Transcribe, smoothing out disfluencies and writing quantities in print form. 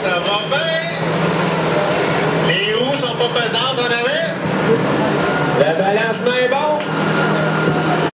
ça va bien. Les roues sont pas pesantes.